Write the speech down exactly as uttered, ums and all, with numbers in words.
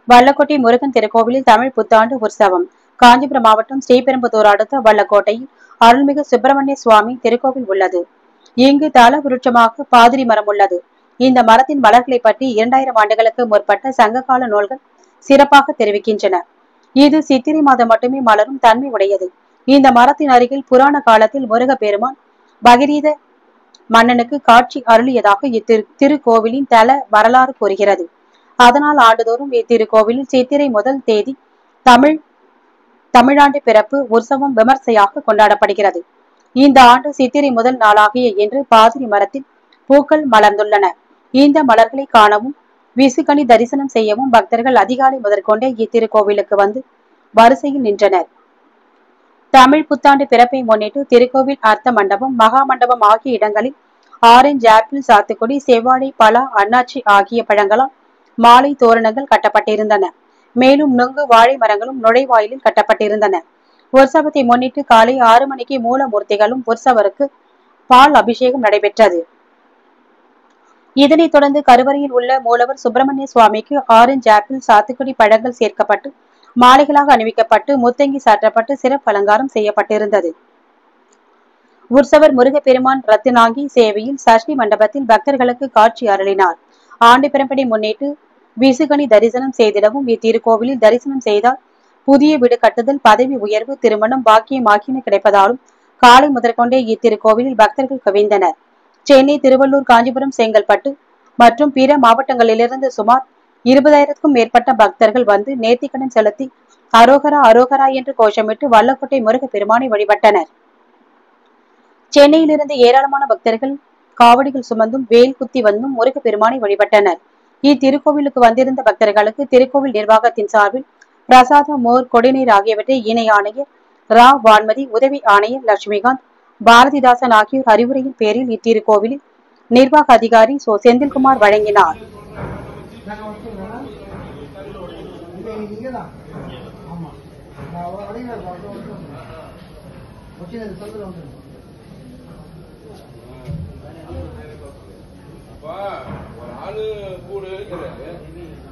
வல்லக்கோட்டை முருகன் திருக்கோவிலில் தமிழ் புத்தாண்டு உற்சவம். காஞ்சிபுரம் மாவட்டம் ஸ்ரீபெரும்புதூர் அடுத்த வல்லக்கோட்டையில் அருள்மிகு சுப்பிரமணிய சுவாமி திருக்கோவில் உள்ளது. இங்கு தல விருட்சமாக பாதிரி மரம் உள்ளது. இந்த மரத்தின் மலர்களை பற்றி இரண்டாயிரம் ஆண்டுகளுக்கு முற்பட்ட சங்ககால நூல்கள் சிறப்பாக தெரிவிக்கின்றன. இது சித்திரை மாதம் மட்டுமே மலரும் தன்மை உடையது. இந்த மரத்தின் அருகில் புராண காலத்தில் முருக பெருமான் பகிரீத மன்னனுக்கு காட்சி அருளியதாக இத்திரு திருக்கோவிலின் தல வரலாறு கூறுகிறது. அதனால் ஆண்டுதோறும் இத்திருக்கோவிலில் சித்திரை முதல் தேதி தமிழ் தமிழாண்டு பிறப்பு உற்சவம் விமர்சையாக கொண்டாடப்படுகிறது. இந்த ஆண்டு சித்திரை முதல் நாளாகிய இன்று பாதிரி மரத்தில் பூக்கள் மலர்ந்துள்ளன. இந்த மலர்களை காணவும் விசுகனி தரிசனம் செய்யவும் பக்தர்கள் அதிகாலை முதற்கொண்டே இத்திருக்கோவிலுக்கு வந்து வரிசையில் நின்றனர். தமிழ் புத்தாண்டு பிறப்பை முன்னிட்டு திருக்கோவில் அர்த்த மண்டபம், மகா மண்டபம் ஆகிய இடங்களில் ஆரஞ்சு, ஆப்பிள், சாத்துக்குடி, செவ்வாழை, பலா, அன்னாச்சி ஆகிய பழங்களால் மாலை தோரணங்கள் கட்டப்பட்டிருந்தன. மேலும் நுங்கு, வாழை மரங்களும் நுழைவாயிலில் கட்டப்பட்டிருந்தன. உற்சவத்தை முன்னிட்டு காலை ஆறு மணிக்கு மூலமூர்த்திகளும் உற்சவருக்கு பால் அபிஷேகம் நடைபெற்றது. இதனைத் தொடர்ந்து கருவறையில் உள்ள மூலவர் சுப்பிரமணிய சுவாமிக்கு ஆரஞ்சு, ஆப்பிள், சாத்துக்குடி பழங்கள் சேர்க்கப்பட்டு மாலைகளாக அணிவிக்கப்பட்டு முத்தங்கி சாற்றப்பட்டு சிறப்பு அலங்காரம் செய்யப்பட்டிருந்தது. உற்சவர் முருகப்பெருமான் ரத்தினாங்கி சேவையில் சஷ்டி மண்டபத்தில் பக்தர்களுக்கு காட்சி அருளினார். ஆண்டு பிறப்பை முன்னிட்டு விசுகனி தரிசனம் செய்திடவும் இத்திருக்கோவிலில் தரிசனம் செய்தால் புதிய வீடு கட்டுதல், பதவி உயர்வு, திருமணம், பாக்கியம் ஆகியன கிடைப்பதாலும் காலை முதற்கொண்டே இத்திருக்கோவிலில் பக்தர்கள் குவிந்தனர். சென்னை, திருவள்ளூர், காஞ்சிபுரம், செங்கல்பட்டு மற்றும் பிற மாவட்டங்களிலிருந்து சுமார் இருபதாயிரத்துக்கும் மேற்பட்ட பக்தர்கள் வந்து நேர்த்திக்கடன் செலுத்தி அரோகரா அரோகரா என்று கோஷமிட்டு வல்லக்கோட்டை முருக பெருமானை வழிபட்டனர். சென்னையிலிருந்து ஏராளமான பக்தர்கள் காவடிகள் சுமந்தும் வேல் குத்தி வந்தும் முருக பெருமானை வழிபட்டனர். இத்திருக்கோவிலுக்கு வந்திருந்த பக்தர்களுக்கு திருக்கோவில் நிர்வாகத்தின் சார்பில் பிரசாதம், மோர், கொடிநீர் ஆகியவற்றை இணை ஆணையர் ரா வான்மதி, உதவி ஆணையர் லட்சுமிகாந்த், பாரதிதாசன் ஆகியோர் அறிவுரையின் பேரில் இத்திருக்கோவிலில் நிர்வாக அதிகாரி சோ செந்தில்குமார் வழங்கினார். ஒரு ஆளு கூட